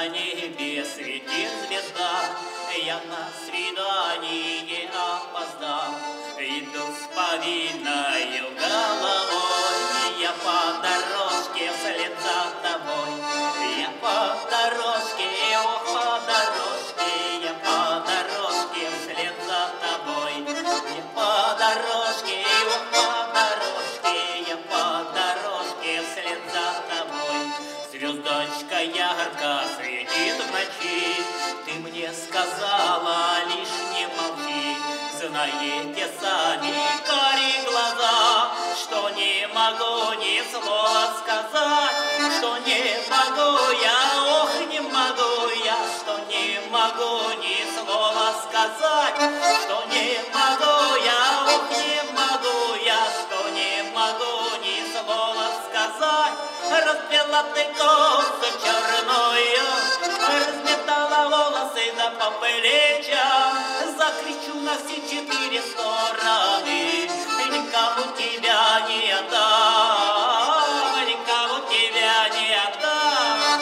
небе светит звезда, я на свидание опоздал. Иду с повинною головой, я по дорожке вслед за тобой. Я по дорожке, ох, по дорожке, я по дорожке вслед за тобой. Я по дорожке, ох, по дорожке, я по дорожке вслед за тобой. Звездочка ярко светит в ночи, ты мне сказала лишь не молчи. Знаете сами, карие глаза, что не могу ни слова сказать, что не могу я, ох, не могу я, что не могу ни слова сказать, что не могу я, ох, не могу я, что не могу ни слова сказать. Расплела ты косу черную, разметала волосы до по плечам, закричу на все четыре стороны, никому тебя не отдам, никому тебя не отдам.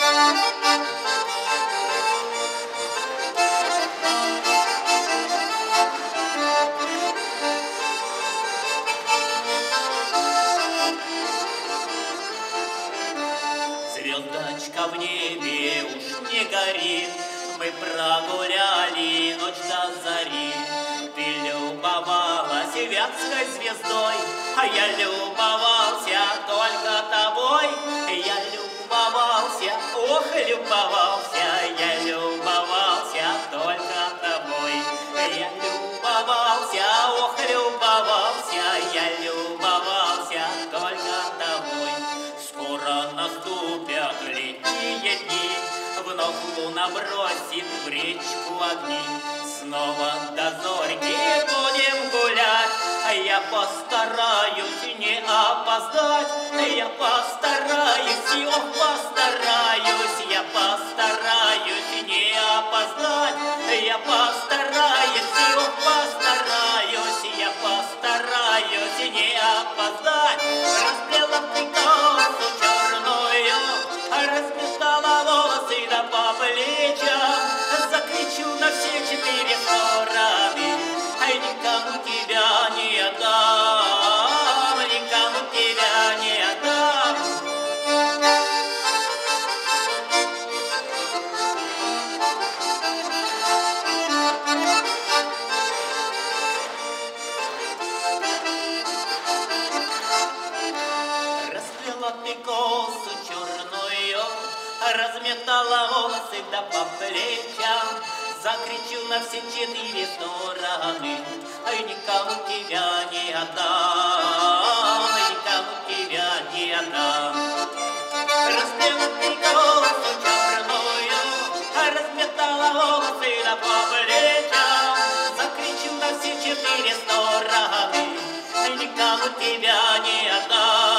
Звездочка в небе уж не горит, мы прогуляли ночь до зари. Ты любовалась вятской звездой, а я любовался только тобой. Я любовался, ох, любовался, я любовался только тобой. Я любовался, ох, любовался, я любовался только тобой. Скоро наступят летние дни, вновь луна бросит в речку огни. Снова до зорьки будем гулять, а я постараюсь не опоздать. Я постараюсь, ох, постараюсь, я постараюсь не опоздать. Я постараюсь, ох, постараюсь, я постараюсь не опоздать. Расплела ты косу черную, разметала волосы до по плечам, закричу на все четыре стороны, никому тебя не отдам, никому тебя не отдам. Расплела ты косу черную, разметала волосы да по плечам, закричу на все четыре стороны, никому тебя не отдам, никому тебя не отдам. Расплела ты косу черную, разметала волосы да по плечам, закричу на все четыре стороны, никому тебя не отдам.